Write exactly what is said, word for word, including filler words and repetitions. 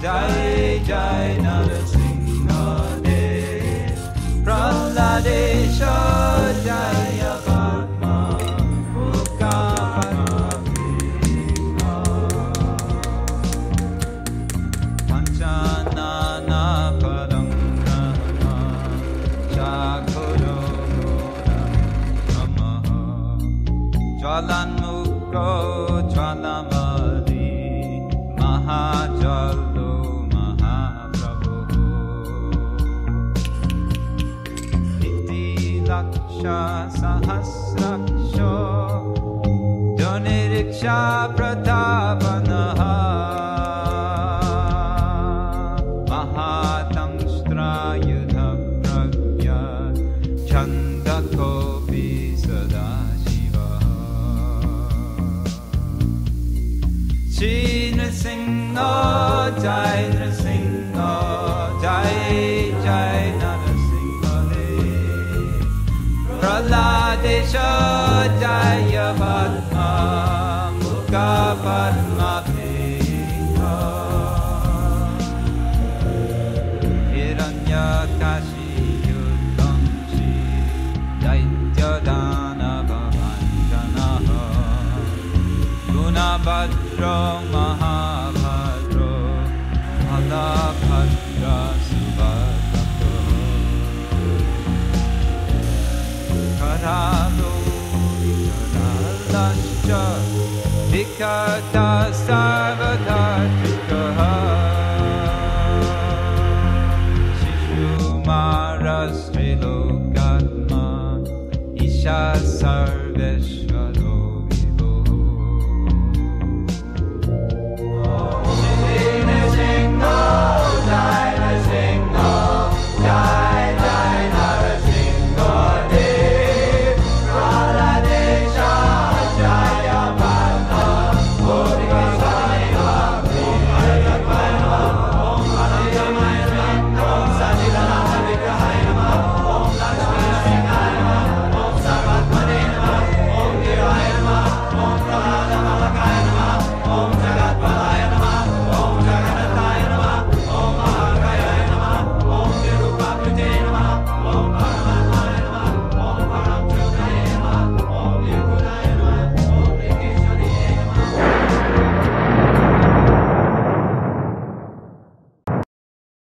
Jai Jai Narasimha Dev Praladesha Jaya Padma Mukha Padma Bhima Panchanana Padam Brahma Chakuro Brahma Jwalan Mukho Jwalamari Mahajalo Mahaprabhu Iti Laksha Sahasraksha Doniriksha Pratapanaha Mahatangstra Yudha Pragya Chandakopi Sadashiva Shri Nrsimha Jai Nrsimha Jai Jai Narasimha Dev Praladesha Jaya Padma Mukha Padma Bhima Hiranyakashi Yudhamshi Daityadana Bhavanjanaha Gunabhadra Mahabhadra Malabhadra Subhadra Karalo Karalascha Vikata